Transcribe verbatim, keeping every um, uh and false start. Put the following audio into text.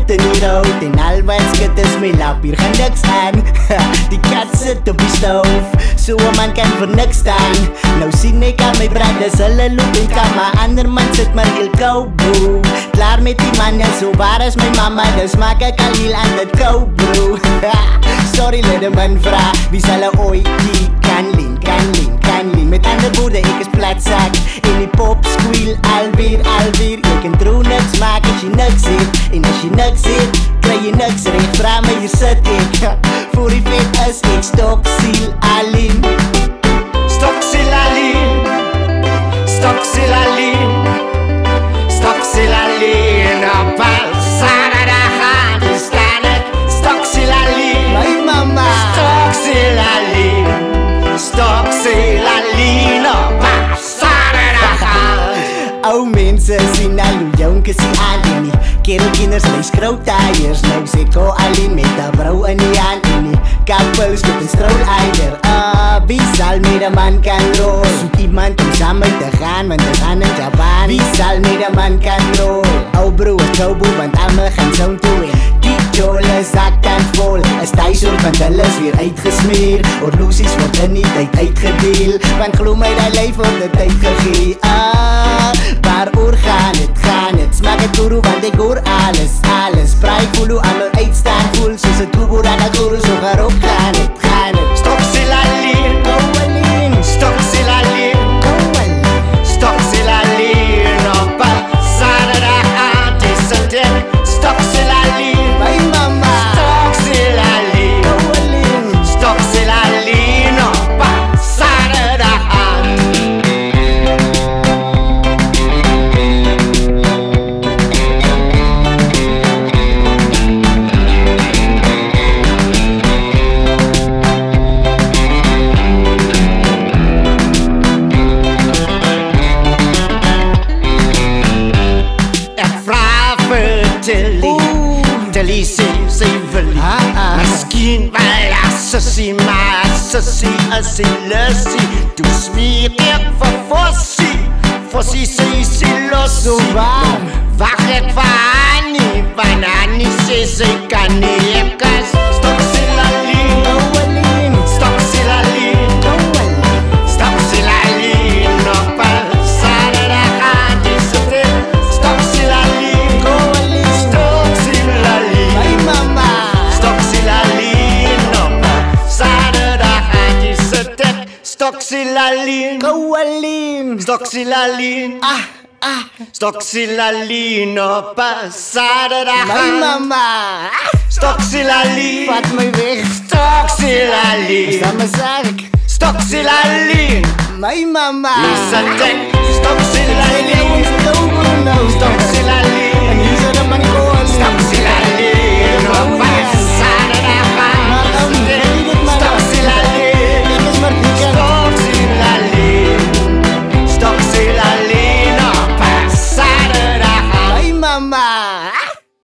kat in die rood en al wat skit is my lap, hier gaan niks aan. Die kat sit op die stoof, so 'n man kan vir niks staan. Nou sien ek aan my brothers, hulle loop en kan, maar ander man sit maar heel kou, bro. Klaar met die man, en so waar is my mama, dus maak ek al heel aan dit kou, bro. Sorry, laat die man vra, wie sal hy ooit die kan leen, kan leen, kan leen. Met ander woorde, ek is platzak, en die pop squeal alweer, alweer. Jy kan trouw niks maak as jy niks het, en as jy niks het, kry jy niks recht. Vra my, hier sit ek, voor die vet is ek Stoksiel alleen. Stoksiel alleen, Stoksiel alleen, Stoksiel alleen. Op een zaterdag staan ek Stoksiel alleen. My mama, Stoksiel alleen, Stoksiel alleen. Op een zaterdag. ou mense sien al hoe jonkies die aan en die kerelkinders lei skrouwtaaiers. Nou sê ko alleen met a brou in die hand en die kappels met een stroleider. Ah, wie sal met een man kan rol? Soek iemand om samen te gaan, want we gaan in Japan. Wie sal met een man kan rol? Ou broer, trouwboe, want allemaal gaan zo'n toe en die jole zak dan vol. Is thuishoort, want hulle is weer uitgesmeer. Horloosies word in die tijd uitgedeel, want glo my die lijf word die tijd gegee. Ah, waaroor gaan het, gaan het? Smaak het guru, want ek hoor alles, alles. Praai voel hoe allemaal uitstaan voel, soos het toeboer aan het guru, so waarop gaan het, gaan het. Stoksiel alleen, Go alleen, Stoksiel alleen, go alleen. Stoksiel alleen. Op een zaterdag is het dek. Stoksiel alleen, My mama, Stoksiel alleen, go alleen. Stoksiel alleen. Op een zaterdag. Tilly sê sy wil nie, Ah, ah. miskien wel as sissie, maar as sissie is sy lussie. Toe smeek ek vir Fossie, Fossie sê sy los. So waar? Wag ek vir Annie, want Annie sê sy kan nie, ek is Stoksiel alleen, Go alleen, Stoksiel alleen, go alleen. Stoksiel alleen. Op een zaterdag is het dek. Stoksiel alleen, Go alleen, Stoksiel alleen. my mama. Stoksiel alleen. Op een zaterdag is het dek. Stoksiel alleen, Go alleen. Stoksiel alleen, Ah, ah, Stoksiel alleen. Op een zaterdag. my mama. Stoksiel alleen, Vat my weg, Stoksiel alleen, dan my zaak. Stoksiel alleen. My mama. Is het dek. Stoksiel alleen.